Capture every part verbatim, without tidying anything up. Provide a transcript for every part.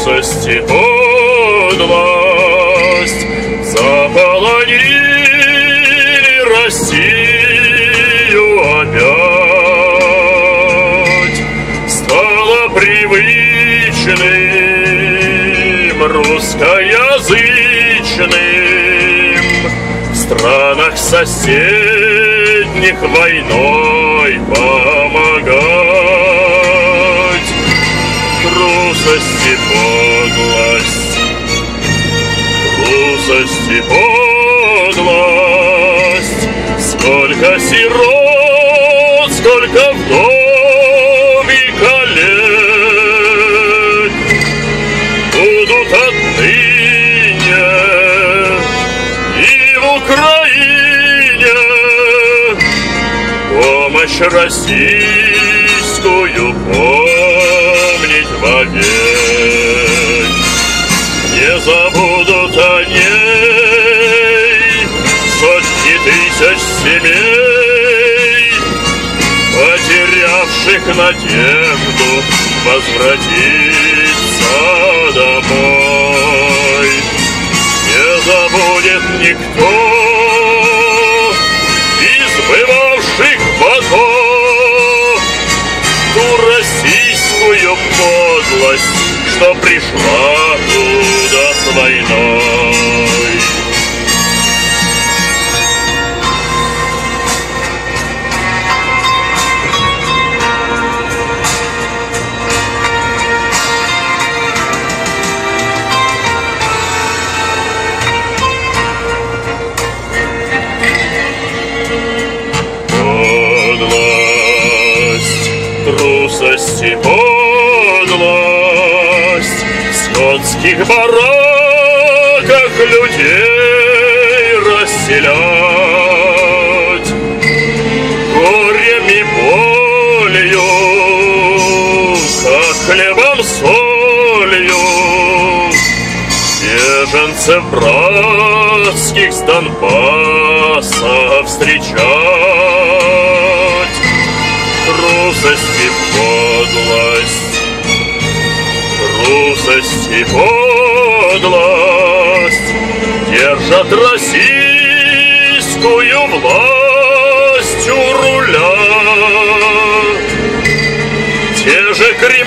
трусость и подлость заполонили Россию опять. Стало привычным русскоязычным в странах соседних войной помогать. Трусость и подлость, трусость и подлость. Сколько сирот, сколько вдов и коллег будут отныне и в Украине помощь российскую помнить вовек. Не забудут о ней сотни тысяч семей, потерявших надежду возвратиться домой. Не забудет никто из бывавших ботов ту российскую подлость, что пришла туда с войной. Трусость и подлость в скотских бараках людей расселять. Горем и болью, как хлебом солью, беженцев братских с Донбасса встречать. Трусость и подлость, трусость и подлость держат российскую власть у руля. Те же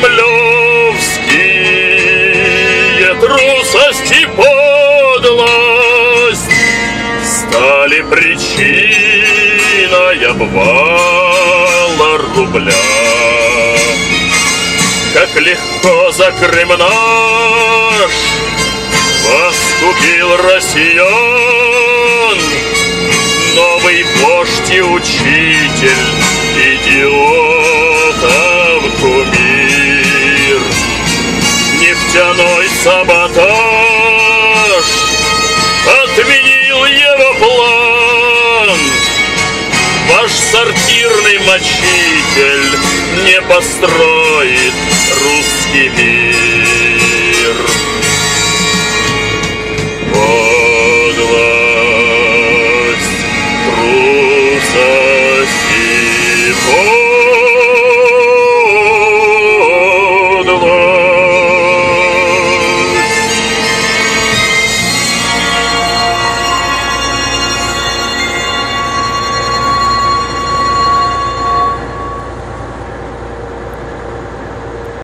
кремлевские трусость и подлость стали причиной обвала рубля. Как легко за Крым наш вас купил россиян новый вождь и учитель, идиотов кумир. Нефтяной саботаж отменил его план. Ваш сортирный мочитель не построит русский мир.